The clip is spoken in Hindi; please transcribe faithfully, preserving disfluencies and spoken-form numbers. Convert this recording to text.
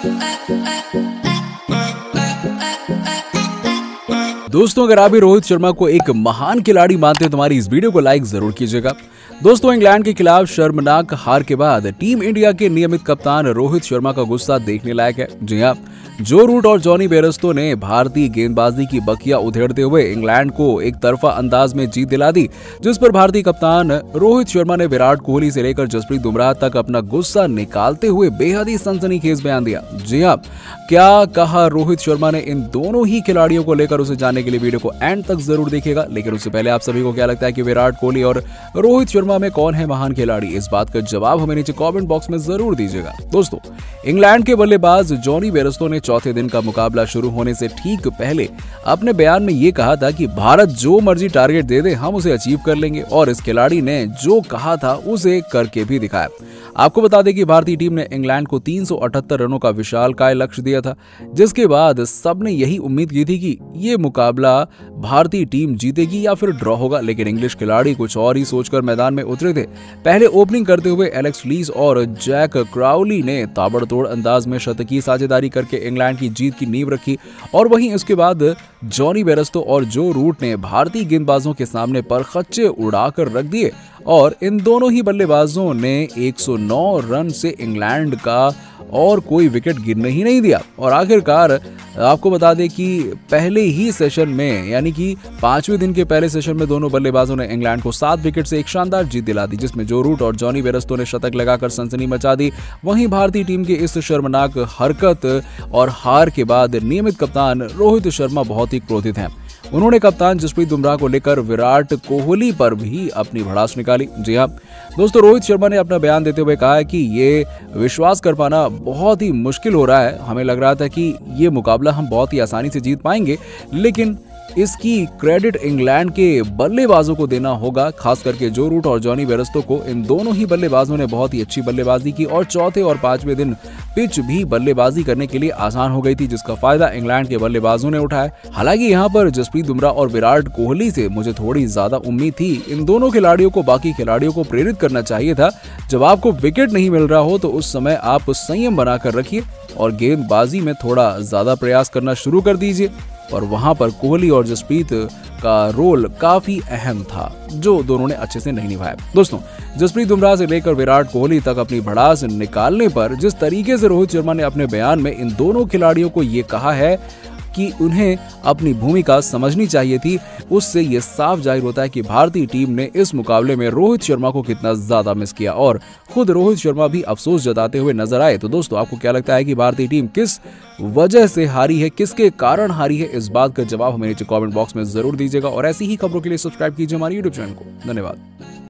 दोस्तों, अगर आप भी रोहित शर्मा को एक महान खिलाड़ी मानते हैं तो हमारी इस वीडियो को लाइक जरूर कीजिएगा। दोस्तों, इंग्लैंड के खिलाफ शर्मनाक हार के बाद टीम इंडिया के नियमित कप्तान रोहित शर्मा का गुस्सा देखने लायक है। जी हां, जो रूट और जॉनी बेयरस्टो ने भारतीय गेंदबाजी की बखिया उधेड़ते हुए इंग्लैंड को एक तरफा अंदाज में जीत दिला दी, जिस पर भारतीय कप्तान रोहित शर्मा ने विराट कोहली से लेकर जसप्रीत बुमराह तक अपना गुस्सा निकालते हुए बेहद ही सनसनीखेज बयान दिया। जी हां, क्या कहा रोहित शर्मा ने इन दोनों ही खिलाड़ियों को लेकर, उसे जानने के लिए वीडियो को एंड तक जरूर देखिएगा। लेकिन उससे पहले आप सभी को क्या लगता है कि विराट कोहली और रोहित शर्मा में कौन है महान खिलाड़ी? इस बात का जवाब हमें नीचे कमेंट बॉक्स में जरूर दीजिएगा। दोस्तों, इंग्लैंड के बल्लेबाज जॉनी बेयरस्टो ने चौथे दिन का मुकाबला शुरू होने से ठीक पहले अपने बयान में यह कहा था कि भारत जो मर्जी टारगेट दे दे, हम उसे अचीव कर लेंगे। और इस खिलाड़ी ने जो कहा था उसे करके भी दिखाया। आपको बता दें कि भारतीय टीम ने इंग्लैंड को तीन सौ अठहत्तर रनों का विशालकाय लक्ष्य दिया था, जिसके बाद सबने यही उम्मीद की थी कि ये मुकाबला भारतीय टीम जीतेगी या फिर ड्रॉ होगा। लेकिन इंग्लिश खिलाड़ी कुछ और ही सोचकर मैदान में उतरे थे। पहले ओपनिंग करते हुए एलेक्स लीस और जैक क्राउली ने ताबड़तोड़ अंदाज में शतकीय साझेदारी करके इंग्लैंड की जीत की नींव रखी। और वहीं इसके बाद जॉनी बेयरस्टो और जो रूट ने भारतीय गेंदबाजों के सामने परखच्चे उड़ाकर रख दिए और इन दोनों ही बल्लेबाजों ने एक सौ नौ रन से इंग्लैंड का और कोई विकेट गिरने ही नहीं दिया। और आखिरकार आपको बता दें कि पहले ही सेशन में, यानी कि पांचवें दिन के पहले सेशन में, दोनों बल्लेबाजों ने इंग्लैंड को सात विकेट से एक शानदार जीत दिला दी, जिसमें जो रूट और जॉनी बेयरस्टो ने शतक लगाकर सनसनी मचा दी। वहीं भारतीय टीम की इस शर्मनाक हरकत और हार के बाद नियमित कप्तान रोहित शर्मा बहुत ही क्रोधित हैं। उन्होंने कप्तान जसप्रीत बुमराह को लेकर विराट कोहली पर भी अपनी भड़ास निकाली। जी हां दोस्तों, रोहित शर्मा ने अपना बयान देते हुए कहा है कि ये विश्वास कर पाना बहुत ही मुश्किल हो रहा है। हमें लग रहा था कि ये मुकाबला हम बहुत ही आसानी से जीत पाएंगे, लेकिन इसकी क्रेडिट इंग्लैंड के बल्लेबाजों को देना होगा, खास करके जो रूट और जॉनी बेयरस्टो को। इन दोनों ही बल्लेबाजों ने बहुत ही अच्छी बल्लेबाजी की और चौथे और पांचवें दिन पिच भी बल्लेबाजी करने के लिए आसान हो गई थी, जिसका फायदा इंग्लैंड के बल्लेबाजों ने उठाया। हालांकि यहाँ पर जसप्रीत बुमराह और विराट कोहली से मुझे थोड़ी ज्यादा उम्मीद थी। इन दोनों खिलाड़ियों को बाकी खिलाड़ियों को प्रेरित करना चाहिए था। जब आपको विकेट नहीं मिल रहा हो तो उस समय आप संयम बनाकर रखिए और गेंदबाजी में थोड़ा ज्यादा प्रयास करना शुरू कर दीजिए। और वहां पर कोहली और जसप्रीत का रोल काफी अहम था, जो दोनों ने अच्छे से नहीं निभाया। दोस्तों, जसप्रीत बुमराह से लेकर विराट कोहली तक अपनी भड़ास निकालने पर जिस तरीके से रोहित शर्मा ने अपने बयान में इन दोनों खिलाड़ियों को ये कहा है कि उन्हें अपनी भूमिका समझनी चाहिए थी, उससे ये साफ जाहिर होता है कि भारतीय टीम ने इस मुकाबले में रोहित शर्मा को कितना ज्यादा मिस किया और खुद रोहित शर्मा भी अफसोस जताते हुए नजर आए। तो दोस्तों, आपको क्या लगता है कि भारतीय टीम किस वजह से हारी है, किसके कारण हारी है? इस बात का जवाब हमें नीचे कमेंट बॉक्स में जरूर दीजिएगा और ऐसी ही खबरों के लिए सब्सक्राइब कीजिए हमारे यूट्यूब चैनल को। धन्यवाद।